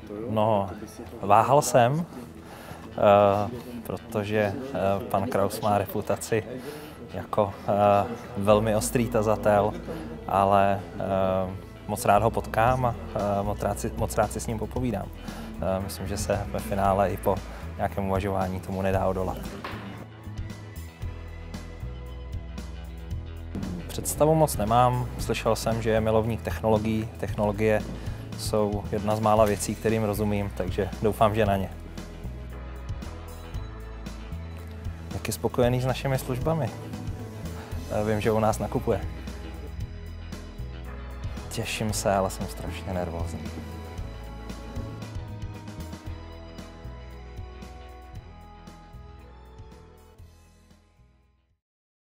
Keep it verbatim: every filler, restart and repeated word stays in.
No, váhal jsem, protože pan Kraus má reputaci jako velmi ostrý tazatel, ale moc rád ho potkám a moc rád si, moc rád si s ním popovídám. Myslím, že se ve finále i po nějakém uvažování tomu nedá odolat. Představu moc nemám. Slyšel jsem, že je milovník technologií. Technologie jsou jedna z mála věcí, kterým rozumím, takže doufám, že na ně. Jak je spokojený s našimi službami? Vím, že u nás nakupuje. Těším se, ale jsem strašně nervózní.